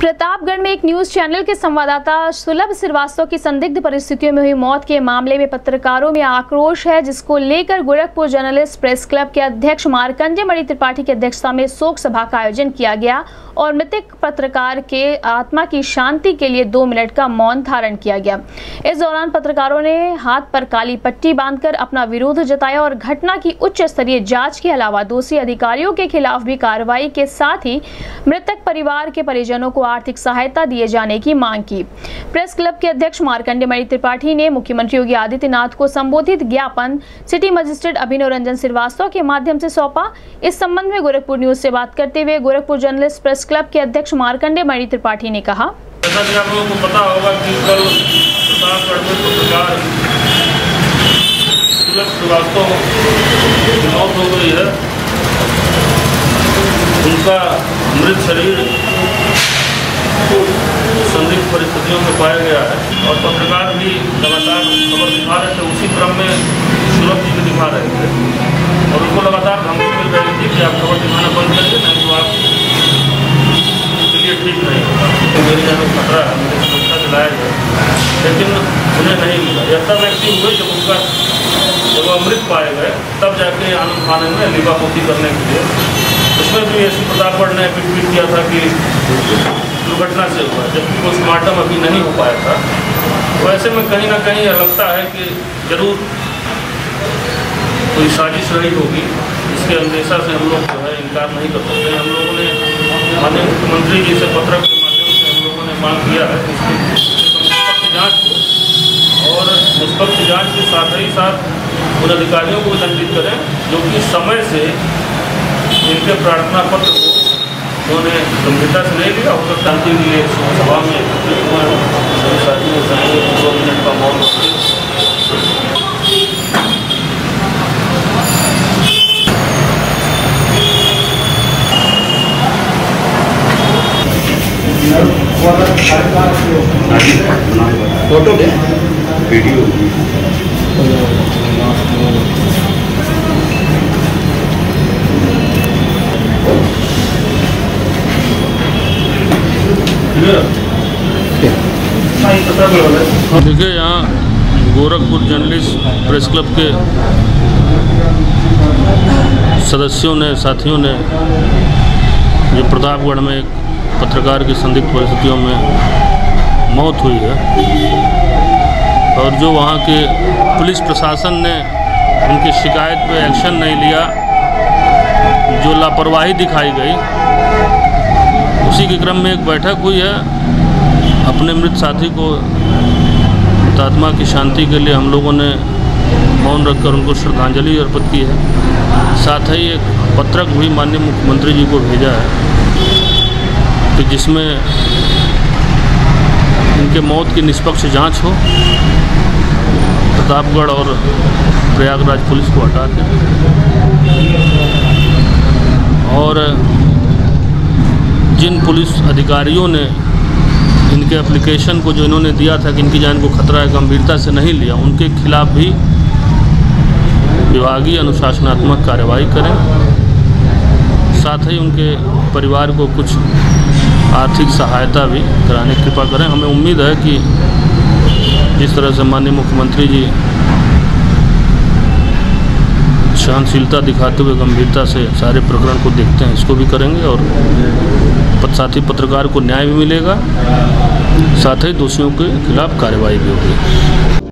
प्रतापगढ़ में एक news channel के संवाददाता सुलभ श्रीवास्तव की संदिग्ध परिस्थितियों में हुई मौत के मामले में पत्रकारों में आक्रोश है, जिसको लेकर गोरखपुर जर्नलिस्ट प्रेस क्लब के अध्यक्ष मार्कंडेय मणि त्रिपाठी की अध्यक्षता में शोक सभा का आयोजन किया गया और मृतक पत्रकार के आत्मा की शांति के लिए 2 मिनट का मौन धारण किया गया। इस दौरान पत्रकारों ने हाथ पर काली पट्टी बांधकर अपना विरोध जताया और घटना की उच्च स्तरीय जांच के अलावा दोषी अधिकारियों के खिलाफ भी कार्रवाई के साथ ही मृतक परिवार के परिजनों को आर्थिक सहायता दिए जाने की मांग की। प्रेस क्लब के अध्यक्ष मार्कंडेय मणि त्रिपाठी ने मुख्यमंत्री योगी आदित्यनाथ को संबोधित ज्ञापन सिटी मजिस्ट्रेट अभिनव रंजन श्रीवास्तव के माध्यम से सौंपा। इस संबंध में गोरखपुर न्यूज से बात करते हुए गोरखपुर जर्नलिस्ट प्रेस क्लब के अध्यक्ष मार्कंडेय मणि त्रिपाठी ने कहा, जैसा कि आप लोगों को पता होगा कि कल प्रतापगढ़ में पत्रकार सुलभ श्रीवास्तव की मौत हो गई है। उनका मृत शरीर संदिग्ध परिस्थितियों में पाया गया है और पत्रकार भी लगातार खबर दिखा रहे थे। उसी क्रम में सुलभ जी भी दिखा रहे थे और उनको लगातार धमकी मिल रही थी कि आप खबर दिखाना बंद करिए, नहीं तो आप के लिए ठीक नहीं होगा। तो मेरी जान खतरा है, मुझे सुरक्षा दिलाया गया, लेकिन उन्हें नहीं मिला। यह तब एक्टिव हुए जब अमृत पाए गए, तब जाके आनंद थाने में लीबापोती करने के लिए, उसमें भी एसपी प्रतापगढ़ ने ट्वीट किया था कि दुर्घटना से हुआ, जबकि पोस्टमार्टम अभी नहीं हो पाया था। तो ऐसे में कहीं ना कहीं यह लगता है कि जरूर कोई साजिश रही होगी। इसके अंदेशा से हम लोग जो है इनकार नहीं कर सकते। हम लोगों ने माननीय मुख्यमंत्री जी से पत्र के माध्यम से हम लोगों ने मांग किया है कि निष्पक्ष जाँच हो और निष्पक्ष जाँच के साथ ही साथ उन अधिकारियों को दंडित करें जो कि समय से इनके प्रार्थना पत्र को उन्होंने गंभीरता से नहीं लिया। उनको शांति के लिए सभा में सभी साथियों से 2 मिनट का मौन फोटो दे वीडियो देखिए, यहाँ गोरखपुर जर्नलिस्ट प्रेस क्लब के सदस्यों ने, साथियों ने जो प्रतापगढ़ में एक पत्रकार की संदिग्ध परिस्थितियों में मौत हुई है और जो वहाँ के पुलिस प्रशासन ने उनकी शिकायत पे एक्शन नहीं लिया, जो लापरवाही दिखाई गई, उसी के क्रम में एक बैठक हुई है। अपने मृत साथी को आत्मा की शांति के लिए हम लोगों ने मौन रखकर उनको श्रद्धांजलि अर्पित की है। साथ ही एक पत्रक भी माननीय मुख्यमंत्री जी को भेजा है कि जिसमें इनके मौत की निष्पक्ष जांच हो, प्रतापगढ़ और प्रयागराज पुलिस को हटा के, और जिन पुलिस अधिकारियों ने इनके एप्लीकेशन को जो इन्होंने दिया था कि इनकी जान को खतरा है, गंभीरता से नहीं लिया, उनके खिलाफ भी विभागीय अनुशासनात्मक कार्रवाई करें। साथ ही उनके परिवार को कुछ आर्थिक सहायता भी कराने की कृपा करें। हमें उम्मीद है कि जिस तरह से माननीय मुख्यमंत्री जी सहनशीलता दिखाते हुए गंभीरता से सारे प्रकरण को देखते हैं, इसको भी करेंगे और साथ ही पत्रकार को न्याय भी मिलेगा, साथ ही दोषियों के खिलाफ कार्रवाई भी होगी।